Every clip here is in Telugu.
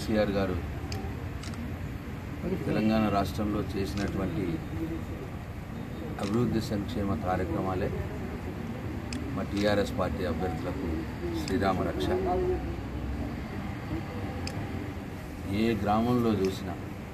కేసీఆర్ గారు తెలంగాణ రాష్ట్రంలో చేసినటువంటి అభివృద్ధి సంక్షేమ కార్యక్రమాలే మా టీఆర్ఎస్ పార్టీ అభ్యర్థులకు శ్రీరామ రక్ష. ఏ గ్రామంలో చూసినా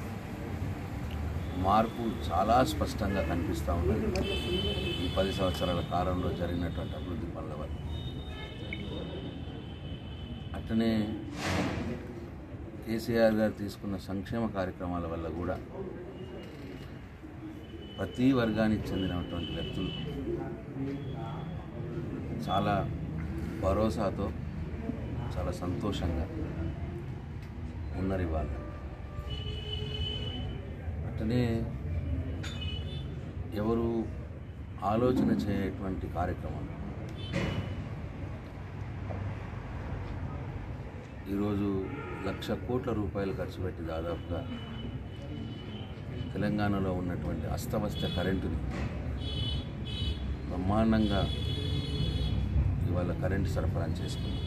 మార్పు చాలా స్పష్టంగా కనిపిస్తూ ఉన్నది ఈ 10 సంవత్సరాల కాలంలో జరిగినటువంటి అభివృద్ధి పనుల వల్ల. అట్లనే కేసీఆర్ గారు తీసుకున్న సంక్షేమ కార్యక్రమాల వల్ల కూడా ప్రతి వర్గానికి చెందినటువంటి వ్యక్తులు చాలా భరోసాతో చాలా సంతోషంగా ఉన్నారు ఇవాళ. అట్లనే ఎవరు ఆలోచన చేయటువంటి కార్యక్రమం ఈరోజు 1,00,000 కోట్ల రూపాయలు ఖర్చు పెట్టి దాదాపుగా తెలంగాణలో ఉన్నటువంటి అస్తవ్యస్త కరెంటుని బ్రహ్మాండంగా ఇవాళ కరెంటు సరఫరా చేసుకుంది.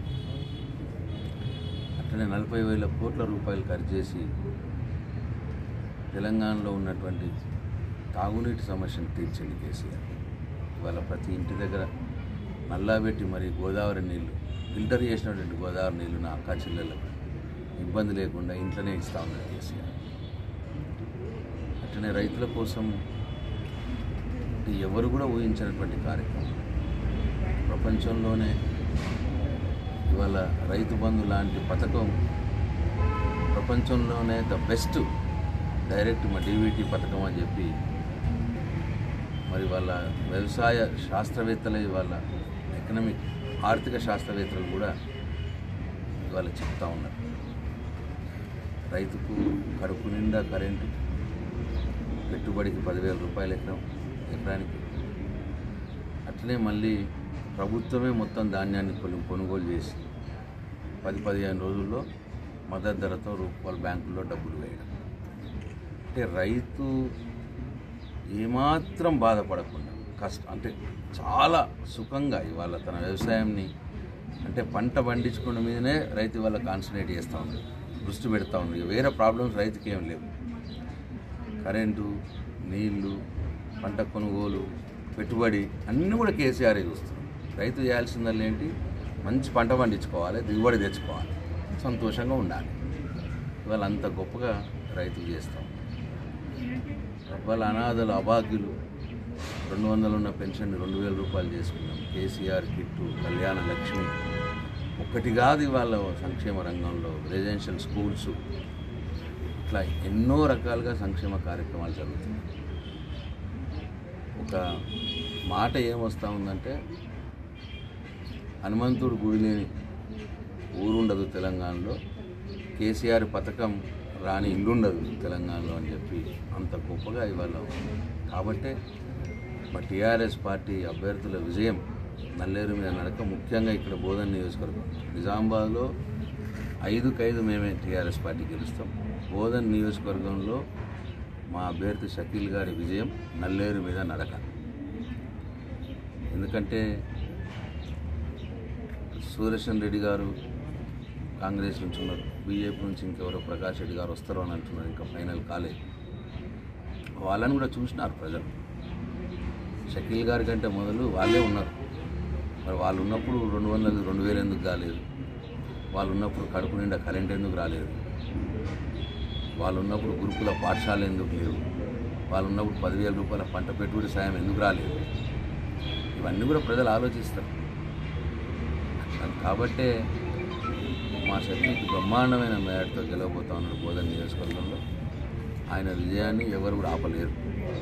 అట్లనే 40,000 కోట్ల రూపాయలు ఖర్చు చేసి తెలంగాణలో ఉన్నటువంటి తాగునీటి సమస్యను తీర్చింది కేసీఆర్. ఇవాళ ప్రతి ఇంటి దగ్గర నల్లాబెట్టి మరి గోదావరి నీళ్లు ఫిల్టర్ చేసినటువంటి గోదావరి నీళ్లు నా అక్క చెల్లెళ్ళకు ఇబ్బంది లేకుండా ఇంట్లోనే ఇస్తూ ఉన్నారు కేసీఆర్. అట్లనే రైతుల కోసం ఎవరు కూడా ఊహించినటువంటి కార్యక్రమం ప్రపంచంలోనే ఇవాళ రైతు బంధు లాంటి పథకం ప్రపంచంలోనే ద బెస్ట్ డైరెక్ట్ మా డీబీటీ పథకం అని చెప్పి మరి వాళ్ళ వ్యవసాయ శాస్త్రవేత్తలు వాళ్ళ ఎకనామిక్ ఆర్థిక శాస్త్రవేత్తలు కూడా ఇవాళ చెప్తా ఉన్నారు. రైతుకు కడుపు నిండా కరెంటు, పెట్టుబడికి 10,000 రూపాయలు ఎకరానికి. అట్లనే మళ్ళీ ప్రభుత్వమే మొత్తం ధాన్యాన్ని కొనుగోలు చేసి 10-15 రోజుల్లో మద్దతు ధరతో వాళ్ళ బ్యాంకుల్లో డబ్బులు వేయడం. అంటే రైతు ఏమాత్రం బాధపడకుండా అంటే చాలా సుఖంగా ఇవాళ తన వ్యవసాయాన్ని అంటే పంట పండించుకున్న మీదనే రైతు ఇవాళ కాన్సన్ట్రేట్ చేస్తూ ఉంది, దృష్టి పెడతా ఉంది. వేరే ప్రాబ్లమ్స్ రైతుకి ఏం లేవు. కరెంటు, నీళ్లు, పంట కొనుగోలు, పెట్టుబడి అన్నీ కూడా కేసీఆర్ చూస్తుంది. రైతు చేయాల్సిందల్లా ఏంటి, మంచి పంట పండించుకోవాలి, దిగుబడి తెచ్చుకోవాలి, సంతోషంగా ఉండాలి. ఇవాళ అంత గొప్పగా రైతులు చేస్తాం. వాళ్ళ అనాథలు, అభాగ్యులు 200 ఉన్న పెన్షన్ 2,000 రూపాయలు చేసుకున్నాం. కేసీఆర్ కిట్టు, కళ్యాణ లక్ష్మి ఒక్కటి కాదు ఇవాళ సంక్షేమ రంగంలో రెసిడెన్షియల్ స్కూల్స్, ఇట్లా ఎన్నో రకాలుగా సంక్షేమ కార్యక్రమాలు జరుగుతున్నాయి. ఒక మాట ఏమొస్తూ ఉందంటే, హనుమంతుడు గుడి లేని ఊరుండదు తెలంగాణలో, కేసీఆర్ పథకం రాని ఇల్లుండదు తెలంగాణలో అని చెప్పి అంత గొప్పగా ఇవాళ. కాబట్టే మా టీఆర్ఎస్ పార్టీ అభ్యర్థుల విజయం నల్లేరు మీద నడక. ముఖ్యంగా ఇక్కడ బోధన్ నియోజకవర్గం, నిజామాబాద్లో 5-5 మేమే టీఆర్ఎస్ పార్టీ గెలుస్తాం. బోధన్ నియోజకవర్గంలో మా అభ్యర్థి షకీల్ గారి విజయం నల్లేరు మీద నడక. ఎందుకంటే సుదర్శన్ రెడ్డి గారు కాంగ్రెస్ నుంచి ఉన్నారు, బీజేపీ నుంచి ఇంకెవరో ప్రకాష్ రెడ్డి గారు వస్తారు అని అంటున్నారు, ఇంకా ఫైనల్ కాలేదు. వాళ్ళని కూడా చూసినారు ప్రజలు. షకీల్ గారి కంటే మొదలు వాళ్ళే ఉన్నారు. మరి వాళ్ళు ఉన్నప్పుడు 2,000 ఎందుకు కాలేదు? వాళ్ళు ఉన్నప్పుడు కడుపు నిండా కరెంట్ ఎందుకు రాలేదు? వాళ్ళు ఉన్నప్పుడు గురుకుల పాఠశాల ఎందుకు లేవు? వాళ్ళు ఉన్నప్పుడు 10,000 రూపాయల పంట పెట్టుబడి సాయం ఎందుకు రాలేదు? ఇవన్నీ కూడా ప్రజలు ఆలోచిస్తారు. కాబట్టే మా షకీల్కి బ్రహ్మాండమైన మేరతో గెలవబోతా ఉన్నాడు బోధన్ నియోజకవర్గంలో. ఆయన విజయాన్ని ఎవరు కూడా ఆపలేరు.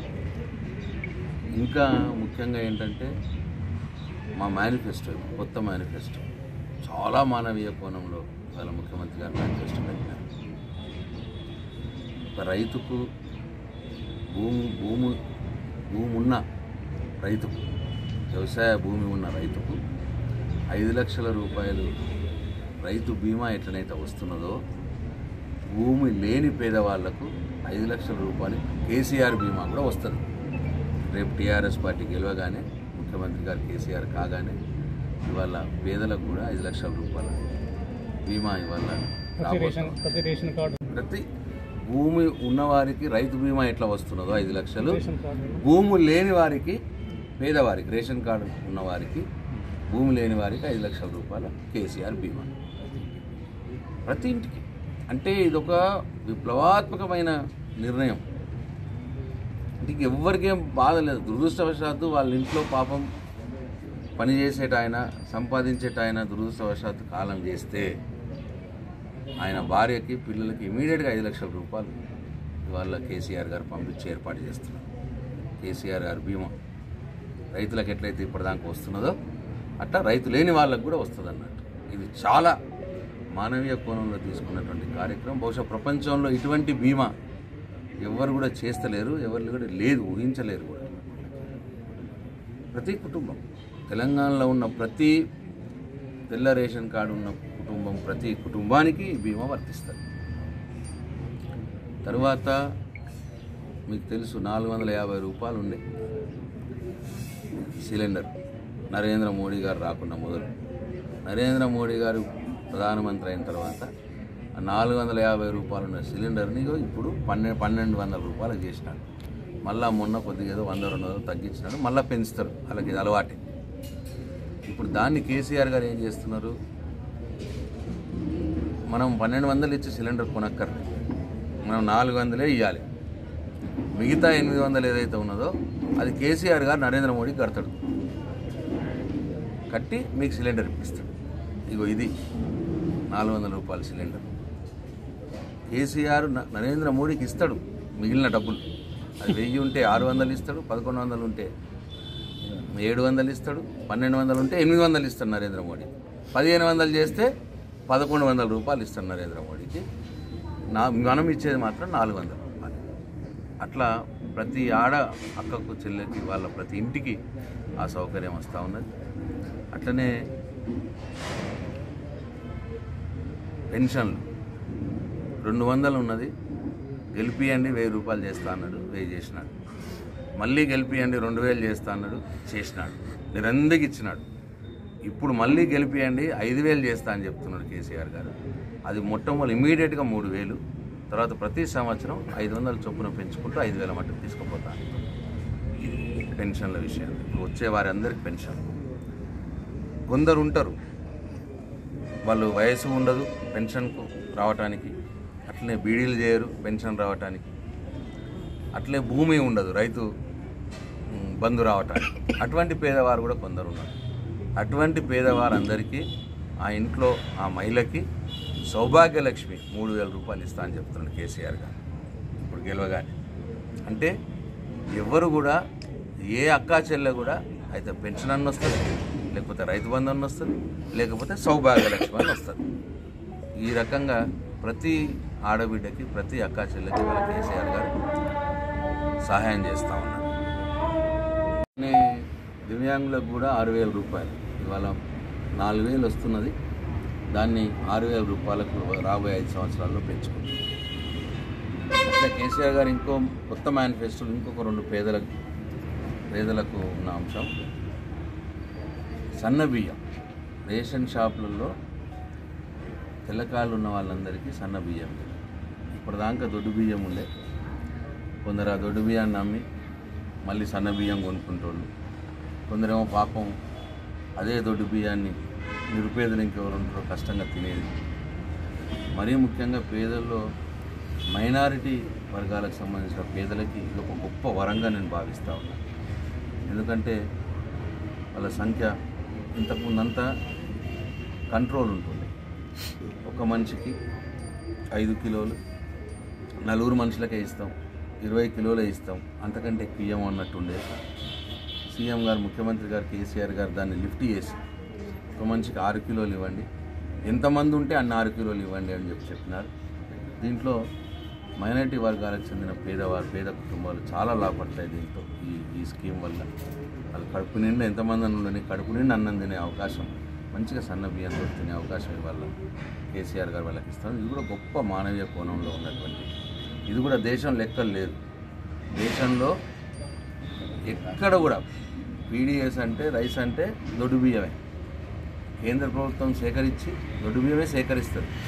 ఇంకా ముఖ్యంగా ఏంటంటే మా మేనిఫెస్టో, కొత్త మేనిఫెస్టో చాలా మానవీయ కోణంలో ఇవాళ ముఖ్యమంత్రి గారు మేనిఫెస్టో పెట్టినారు. ఒక రైతుకు భూమి ఉన్న రైతుకు, వ్యవసాయ భూమి ఉన్న రైతుకు 5 లక్షల రూపాయలు రైతు బీమా ఎట్లనైతే వస్తున్నదో, భూమి లేని పేదవాళ్లకు 5 లక్షల రూపాయలు కేసీఆర్ బీమా కూడా వస్తుంది. రేపు టీఆర్ఎస్ పార్టీ గెలవగానే, ముఖ్యమంత్రి గారు కేసీఆర్ కాగానే ఇవాళ పేదలకు కూడా 5 లక్షల రూపాయల బీమా ఇవాళ ప్రతి భూమి ఉన్నవారికి రైతు బీమా ఎట్లా వస్తున్నదో 5 లక్షలు, భూమి లేని వారికి, పేదవారికి, రేషన్ కార్డు ఉన్నవారికి, భూమి లేని వారికి 5 లక్షల రూపాయల కేసీఆర్ బీమా ప్రతి ఇంటికి. అంటే ఇదొక విప్లవాత్మకమైన నిర్ణయం. అంటే ఎవ్వరికేం బాధ లేదు. దురదృష్టవశాత్తు వాళ్ళ ఇంట్లో పాపం పనిచేసేటాయన, సంపాదించేటాయన దురదృష్టవశాత్తు కాలం చేస్తే ఆయన భార్యకి, పిల్లలకి ఇమీడియట్గా 5 లక్షల రూపాయలు ఇవాళ కేసీఆర్ గారు పంపించి ఏర్పాటు చేస్తున్నారు. కేసీఆర్ గారు బీమా రైతులకు ఎట్లయితే ఇప్పటిదాకా వస్తున్నదో అట్లా రైతు లేని వాళ్ళకు కూడా వస్తుంది అన్నట్టు. ఇది చాలా మానవీయ కోణంలో తీసుకున్నటువంటి కార్యక్రమం. బహుశా ప్రపంచంలో ఇటువంటి బీమా ఎవరు కూడా చేస్తలేరు, ఎవరు కూడా లేదు, ఊహించలేరు కూడా. ప్రతి కుటుంబం, తెలంగాణలో ఉన్న ప్రతి తెల్ల రేషన్ కార్డు ఉన్న కుటుంబం, ప్రతి కుటుంబానికి బీమా వర్తిస్తుంది. తర్వాత మీకు తెలుసు 450 రూపాయలు ఉండే సిలిండర్ నరేంద్ర మోడీ గారు రాకుండా మొదలు. నరేంద్ర మోడీ గారు ప్రధానమంత్రి అయిన తర్వాత 450 రూపాయలు ఉన్న సిలిండర్ని ఇప్పుడు 1200 రూపాయలకు చేసినాడు. మళ్ళీ మొన్న కొద్దిగా ఏదో 100-200 తగ్గించినాడు, మళ్ళీ పెంచుతారు, అలాగే ఇది అలవాటే. ఇప్పుడు దాన్ని కేసీఆర్ గారు ఏం చేస్తున్నారు, మనం 1200 ఇచ్చి సిలిండర్ కొనక్కర్లేదు, మనం 400 ఇవ్వాలి. మిగతా 800 ఏదైతే ఉన్నదో అది కేసీఆర్ గారు నరేంద్ర మోడీ కడతాడు, కట్టి మీకు సిలిండర్ ఇప్పిస్తాడు. ఇగో ఇది 400 రూపాయల సిలిండర్ కేసీఆర్ నరేంద్ర మోడీకి ఇస్తాడు. మిగిలిన డబ్బులు అది 1000 ఉంటే 600 ఇస్తాడు, 1100 ఉంటే 700 ఇస్తాడు, 1200 ఉంటే 800 ఇస్తాడు నరేంద్ర మోడీ. 1500 చేస్తే 1100 రూపాయలు ఇస్తాడు నరేంద్ర మోడీకి. మనం ఇచ్చేది మాత్రం 400 రూపాయలు. అట్లా ప్రతి ఆడ అక్కకు, చెల్లెకి, వాళ్ళ ప్రతి ఇంటికి ఆ సౌకర్యం వస్తూ ఉన్నది. అట్లనే పెన్షన్లు 200 ఉన్నది, గెలిపియండి 1000 రూపాయలు చేస్తా అన్నాడు, 1000 చేసినాడు. మళ్ళీ గెలిపియండి 2000 చేస్తా అన్నాడు, చేసినాడు, నిరందరికి ఇచ్చినాడు. ఇప్పుడు మళ్ళీ గెలిపియండి 5000 చేస్తా అని చెప్తున్నాడు కేసీఆర్ గారు. అది మొట్టమొదటి ఇమీడియట్గా 3000, తర్వాత ప్రతి సంవత్సరం 500 చొప్పున పెంచుకుంటూ 5000 మట్టుకు తీసుకుపోతాను. పెన్షన్ల విషయం ఇప్పుడు వచ్చే వారందరికి పెన్షన్. కొందరు ఉంటారు వాళ్ళు వయసు ఉండదు పెన్షన్కు రావటానికి, అట్లనే బీడీలు చేయరు పెన్షన్ రావటానికి, అట్లే భూమి ఉండదు రైతు బంధు రావటానికి. అటువంటి పేదవారు కూడా కొందరు ఉన్నారు. అటువంటి పేదవారందరికీ ఆ ఇంట్లో ఆ మహిళకి సౌభాగ్యలక్ష్మి 3000 రూపాయలు ఇస్తా అని చెప్తున్నాడు కేసీఆర్ గారు ఇప్పుడు గెలవగానే. అంటే ఎవరు కూడా, ఏ అక్కా చెల్లె కూడా అయితే పెన్షన్ అన్న వస్తుంది, లేకపోతే రైతు బంధు అన్న వస్తుంది, లేకపోతే సౌభాగ్యలక్ష్మి అని వస్తుంది. ఈ రకంగా ప్రతి ఆడబిడ్డకి, ప్రతి అక్కా చెల్లెకి వాళ్ళ కేసీఆర్ గారు సహాయం చేస్తూ ఉన్నారు. దివ్యాంగులకు కూడా 6000 రూపాయలు, ఇవాళ 4000 వస్తున్నది, దాన్ని 6000 రూపాయలకు రాబోయే 5 సంవత్సరాల్లో పెంచుకుంటాం. అట్లా కేసీఆర్ గారు ఇంకో కొత్త మేనిఫెస్టోలు ఇంకొక 2 పేదలకు ఉన్న అంశం సన్న బియ్యం. రేషన్ షాపులలో తెల్లకాళ్ళు ఉన్న వాళ్ళందరికీ సన్న బియ్యం. ఇప్పటిదాకా దొడ్డు బియ్యం ఉండే, కొందరు ఆ దొడ్డు బియ్యాన్ని అమ్మి మళ్ళీ సన్న బియ్యం కొనుక్కుంటోళ్ళు, కొందరేమో పాపం అదే దొడ్డు బియ్యాన్ని నిరుపేదలు ఇంకెవరు ఉంటారో కష్టంగా తినేది. మరీ ముఖ్యంగా పేదల్లో మైనారిటీ వర్గాలకు సంబంధించిన పేదలకి ఇది ఒక గొప్ప వరంగా నేను భావిస్తూ ఉన్నాను. ఎందుకంటే వాళ్ళ సంఖ్య ఇంతకుముందంతా కంట్రోల్ ఉంటుంది. ఒక మనిషికి 5 కిలోలు, 4 మనుషులకే ఇస్తాం, 20 కిలోలే ఇస్తాం, అంతకంటే ఎక్కువ ఇయ్యం అన్నట్టుండే. సీఎం గారు, ముఖ్యమంత్రి గారు కేసీఆర్ గారు దాన్ని లిఫ్ట్ చేసి ఒక మనిషికి 6 కిలోలు ఇవ్వండి, ఎంతమంది ఉంటే అన్ని 6 కిలోలు ఇవ్వండి అని చెప్పినారు. దీంట్లో మైనారిటీ వర్గాలకు చెందిన పేద కుటుంబాలు చాలా లాభపడతాయి దీంతో. ఈ స్కీమ్ వల్ల వాళ్ళు కడుపు నిండా ఎంతమంది ఉండని కడుపు నిండా అన్నం తినే అవకాశం, మంచిగా సన్న బియ్యంతో తినే అవకాశం ఇవాళ కేసీఆర్ గారు వాళ్ళకి ఇస్తారు. ఇది కూడా గొప్ప మానవీయ కోణంలో ఉన్నటువంటి, ఇది కూడా దేశం లెక్కలు లేదు. దేశంలో ఎక్కడ కూడా పీడిఎస్ అంటే, రైస్ అంటే దొడ్డు బియ్యమే. కేంద్ర ప్రభుత్వం సేకరించి దొడ్డు బియ్యమే సేకరిస్తుంది.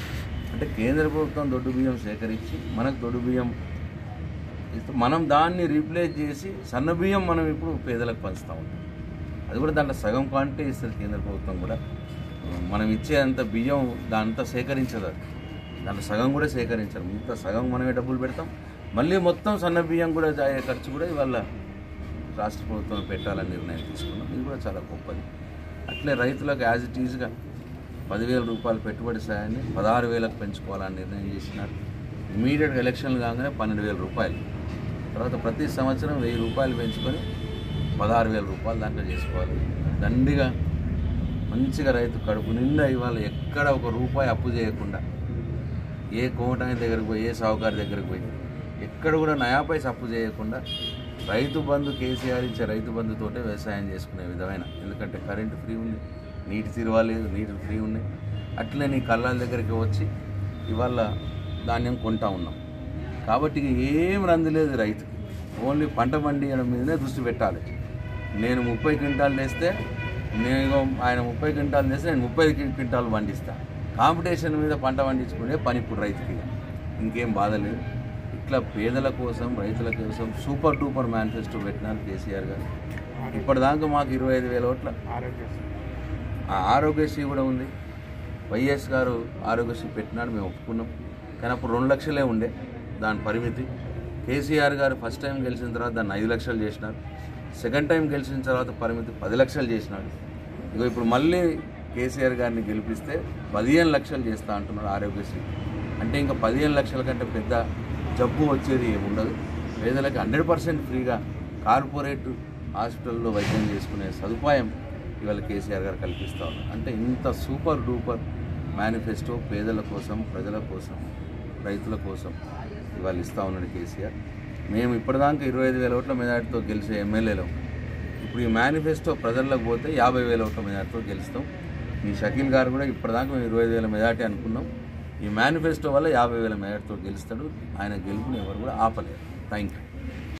అంటే కేంద్ర ప్రభుత్వం దొడ్డు బియ్యం సేకరించి మనకు దొడ్డు బియ్యం ఇస్తే మనం దాన్ని రీప్లేస్ చేసి సన్న బియ్యం మనం ఇప్పుడు పేదలకు పంచుతూ ఉంటాం. అది కూడా దాంట్లో సగం క్వాంటిటీ ఇస్తుంది కేంద్ర ప్రభుత్వం కూడా. మనం ఇచ్చేంత బియ్యం దాంతో సేకరించదు, అది దాంట్లో సగం కూడా సేకరించారు. మిగతా సగం మనమే డబ్బులు పెడతాం. మళ్ళీ మొత్తం సన్న బియ్యం కూడా అయ్యే ఖర్చు కూడా ఇవాళ రాష్ట్ర ప్రభుత్వం పెట్టాలని నిర్ణయం తీసుకున్నాం. ఇది కూడా చాలా గొప్పది. అట్లే రైతులకు యాజ్ ఇట్ ఈజ్గా 10,000 రూపాయలు పెట్టుబడి సాయాన్ని 16,000కు పెంచుకోవాలని నిర్ణయం చేసినారు. ఇమీడియట్గా ఎలక్షన్లు కాగానే 12,000 రూపాయలు, తర్వాత ప్రతి సంవత్సరం 1,000 రూపాయలు పెంచుకొని 16,000 రూపాయలు దాంట్లో చేసుకోవాలి. దండిగా మంచిగా రైతు కడుపు నిండా ఇవాళ ఎక్కడ ఒక రూపాయి అప్పు చేయకుండా, ఏ కోమటాయి దగ్గరకు పోయి, ఏ సావుకారి దగ్గరకు పోయి ఎక్కడ కూడా నయా పైసా అప్పు చేయకుండా రైతు బంధు, కేసీఆర్ ఇచ్చే రైతు బంధుతోటే వ్యవసాయం చేసుకునే విధమైన. ఎందుకంటే కరెంటు ఫ్రీ ఉంది, నీటి తీరువాలేదు, నీరు ఫ్రీ ఉన్నాయి. అట్లే నీ కళ్ళాల దగ్గరికి వచ్చి ఇవాళ ధాన్యం కొంటా ఉన్నాం. కాబట్టి ఏం రంది లేదు రైతుకి. ఓన్లీ పంట పండియడం మీదనే దృష్టి పెట్టాలి. నేను 30 క్వింటాలు తెస్తే ఆయన 30 క్వింటాలు తెస్తే నేను 30 క్వింటాలు పండిస్తాను. కాంపిటీషన్ మీద పంట పండించుకునే పని ఇప్పుడు రైతుకి. ఇంకేం బాధ లేదు. ఇట్లా పేదల కోసం, రైతుల కోసం సూపర్ డూపర్ మేనిఫెస్టో పెట్టినారు కేసీఆర్ గారు. ఇప్పటిదాకా మాకు 25,000 ఓట్ల ఆరోగ్యశ్రీ కూడా ఉంది. వైఎస్ గారు ఆరోగ్యశ్రీ పెట్టినాడు, మేము ఒప్పుకున్నాం. కానీ అప్పుడు 2 లక్షలే ఉండే దాని పరిమితి. కేసీఆర్ గారు ఫస్ట్ టైం గెలిచిన తర్వాత దాన్ని 5 లక్షలు చేసినారు. సెకండ్ టైం గెలిచిన తర్వాత పరిమితి 10 లక్షలు చేసినాడు. ఇగో ఇప్పుడు మళ్ళీ కేసీఆర్ గారిని గెలిపిస్తే 15 లక్షలు చేస్తా అంటున్నాడు ఆరోగ్యశ్రీ. అంటే ఇంకా 15 లక్షల కంటే పెద్ద జబ్బు వచ్చేది ఏముండదు. పేదలకు 100% ఫ్రీగా కార్పొరేట్ హాస్పిటల్లో వైద్యం చేసుకునే సదుపాయం ఇవాళ కేసీఆర్ గారు కల్పిస్తూ ఉన్నారు. అంటే ఇంత సూపర్ డూపర్ మేనిఫెస్టో పేదల కోసం, ప్రజల కోసం, రైతుల కోసం ఇవాళ ఇస్తూ ఉన్నాడు కేసీఆర్. మేము ఇప్పటిదాకా 25,000 ఓట్ల మెజార్టీతో గెలిచే ఎమ్మెల్యేలు. ఇప్పుడు ఈ మేనిఫెస్టో ప్రజల్లోకి పోతే 50,000 ఓట్ల మెజార్టీతో గెలుస్తాం. మీ షకీల్ గారు కూడా ఇప్పటిదాకా మేము 20,000 మెజార్టీ అనుకున్నాం. ఈ మేనిఫెస్టో వల్ల 50,000 మెజార్టీతో గెలుస్తాడు. ఆయన గెలుపుని ఎవరు కూడా ఆపలేరు. Thank you.